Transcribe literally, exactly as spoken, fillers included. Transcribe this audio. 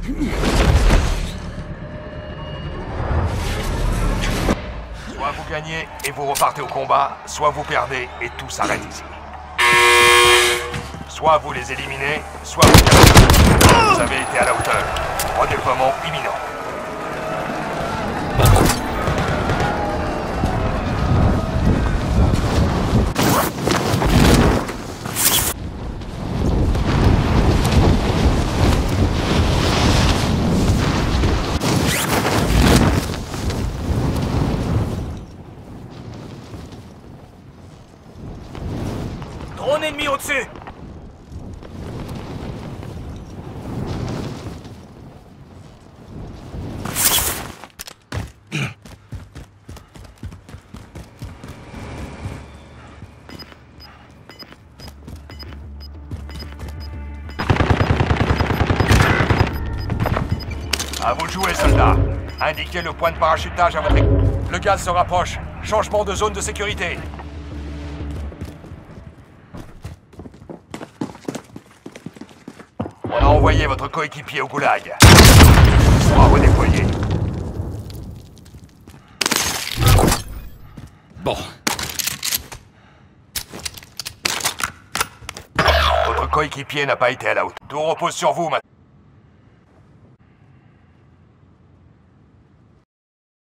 Soit vous gagnez et vous repartez au combat, soit vous perdez et tout s'arrête ici. Soit vous les éliminez, soit vous perdez. Vous avez été à la hauteur. Redéploiement imminent. Drone ennemi au-dessus! À vous de jouer, soldats. Indiquez le point de parachutage à votre équipe. Le gaz se rapproche. Changement de zone de sécurité. On a envoyé votre coéquipier au goulag. Soit redéployé. Bon. Votre coéquipier n'a pas été à la hauteur. Tout repose sur vous maintenant.